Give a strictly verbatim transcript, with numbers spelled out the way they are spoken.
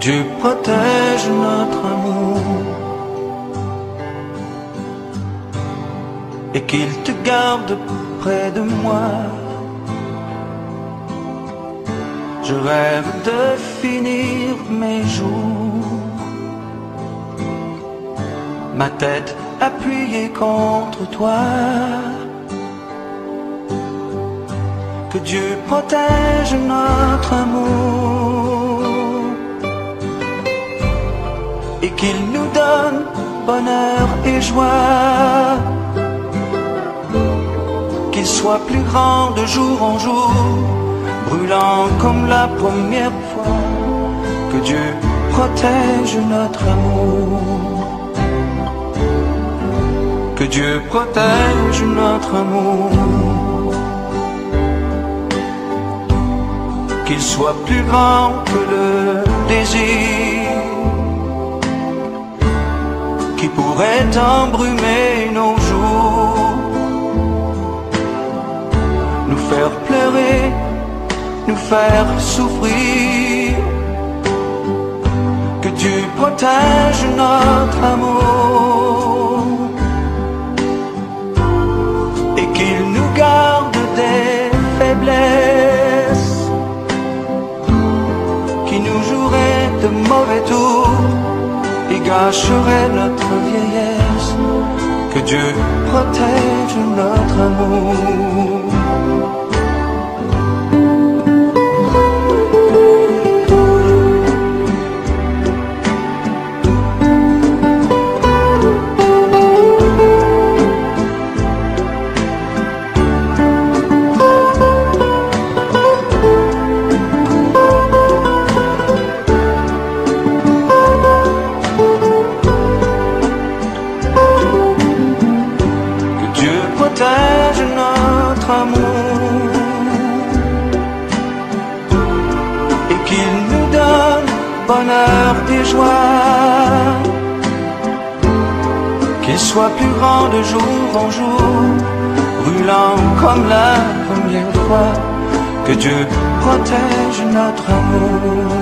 Dieu protège notre amour et qu'il te garde près de moi. Je rêve de finir mes jours, ma tête appuyée contre toi. Que Dieu protège notre amour et qu'il nous donne bonheur et joie, qu'il soit plus grand de jour en jour, brûlant comme la première fois. Que Dieu protège notre amour, que Dieu protège notre amour, qu'il soit plus grand que le désir qui pourrait embrumer nos jours, nous faire pleurer, nous faire souffrir. Que Dieu protège notre amour et qu'il nous garde des faiblesses qui nous joueraient de mauvais tours et gâcheraient notre vieillesse. Que Dieu protège notre amour. Protège notre amour et qu'il nous donne bonheur et joie, qu'il soit plus grand de jour en jour, brûlant comme la première fois. Que Dieu protège notre amour.